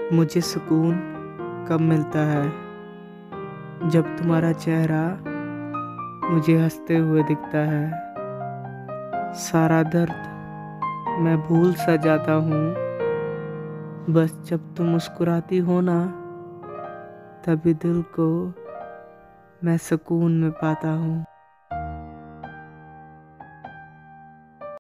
मुझे सुकून कब मिलता है जब तुम्हारा चेहरा मुझे हंसते हुए दिखता है। सारा दर्द मैं भूल सा जाता हूँ, बस जब तुम मुस्कुराती हो ना, तभी दिल को मैं सुकून में पाता हूँ।